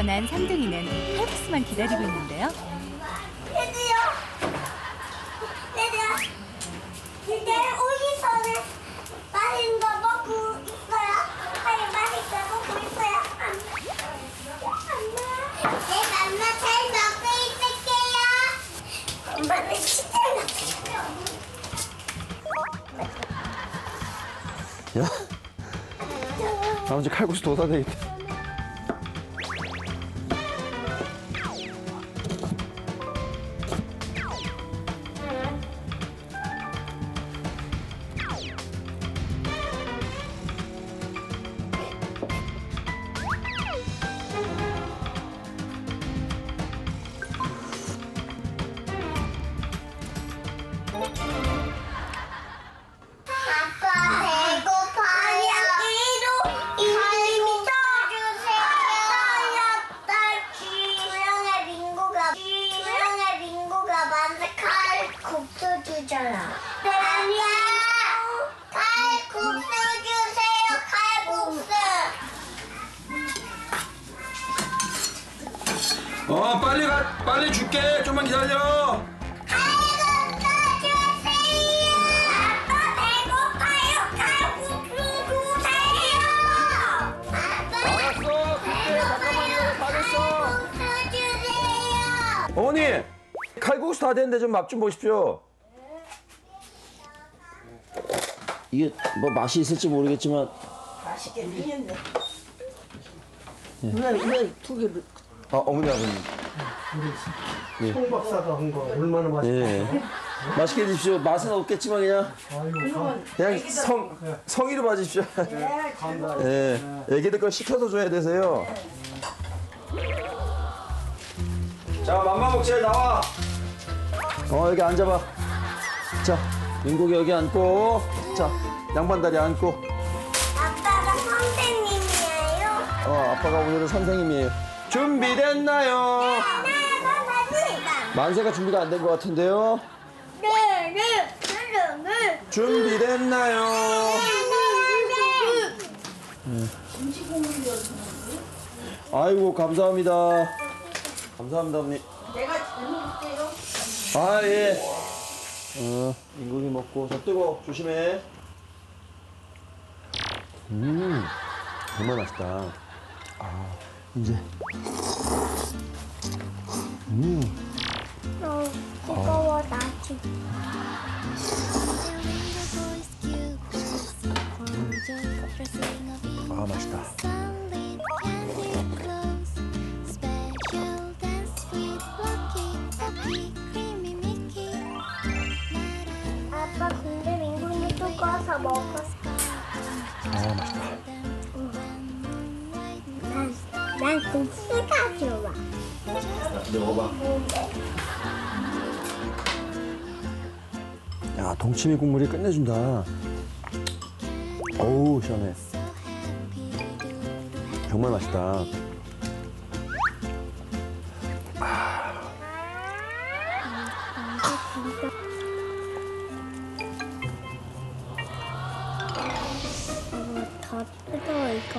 떠난 삼둥이는 칼국수만 기다리고 있는데요. 얘들아, 이제 오기 전에 맛있는 거 먹고 있어요. 빨리 맛있는 거 먹고 있어요. 엄마 잘 먹고 있을게요. 엄마는 진짜 야, 아버지 칼국수 더 사야 되겠다. 아빠 배고파요. 이름이 수영의 민구가 만든 칼국수 주잖아. 아니야. 칼국수 주세요. 칼국수. 빨리 줄게. 좀만 기다려. 칼국수 주세요. 아빠 배고파요. 칼국수 주세요. 아빠 알았어. 줄게. 잠깐만 기다려. 다 됐어. 칼국수 주세요. 어머니, 칼국수 다 됐는데 좀 맛 좀 보십시오. 이게 뭐 맛이 있을지 모르겠지만 맛있게 생겼네. 이거 두 개를. 어머니 아버님 송 박사가 한 거 얼마나 맛있어. 예. 맛있게 드십시오. 맛은 없겠지만 그냥 아이고, 성의로 봐주십시오. 감사합니다. 예. 애기들 걸 시켜서 줘야 되세요. 자, 맘마먹지 나와. 여기 앉아봐. 자, 민국이 여기 앉고. 자, 양반다리 앉고. 아빠가 선생님이에요. 아빠가 오늘은 선생님이에요. 준비됐나요? 네. 만세가 준비가 안 된 것 같은데요. 네. 준비됐나요? 아이고, 감사합니다. 감사합니다, 어머니. 내가 잘 먹을게요. 아, 예. 민국이 먹고. 저 뜨거, 조심해. 정말 맛있다. 이제. 무거워 나지. 맛있다. 아빠 근데 민구는 뜨거워서 먹었어. 맛있다. 난 국수가 좋아. 먹어봐. 야, 동치미 국물이 끝내준다. 어우, 시원해. 정말 맛있다. 더 뜨거워 이거.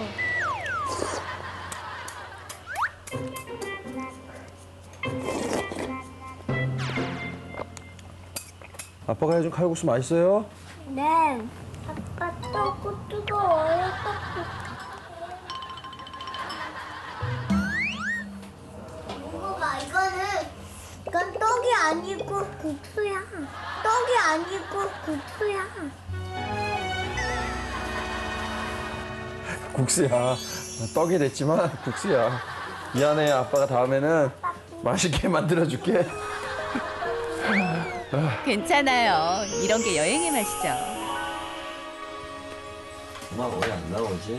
아빠가 해준 칼국수 맛있어요? 네. 아빠 떡고 뜨거워요 떡고. 민구가 이건 떡이 아니고 국수야. 떡이 아니고 국수야. 국수야. 떡이 됐지만 국수야. 미안해. 아빠가 다음에는 맛있게 만들어줄게. 괜찮아요. 이런 게 여행의 맛이죠. 엄마 왜 안 나오지?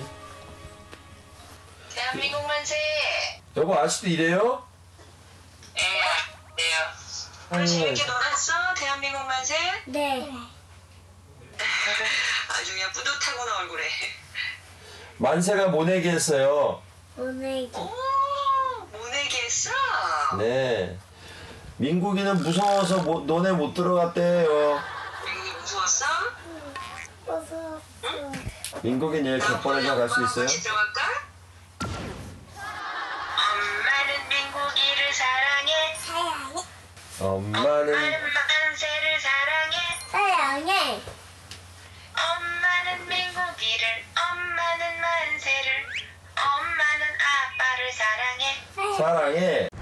대한민국 만세! 여보, 아직도 이래요? 예, 네요. 오늘 재밌게 놀았어? 대한민국 만세? 네. 아주 그냥 뿌듯하구나 얼굴에. 만세가 모내기 했어요. 오늘 오, 모내기 했어? 네. 민국이는 무서워서 너네 못 들어갔대요. 민국이 무서웠어? 무서웠어. 민국이 내일 갯벌에서 갈 수 있어요? 같이 들어갈까? 엄마는 만세를 사랑해. 사랑해. 엄마는 민국이를, 엄마는 만세를, 엄마는 아빠를 사랑해. 사랑해.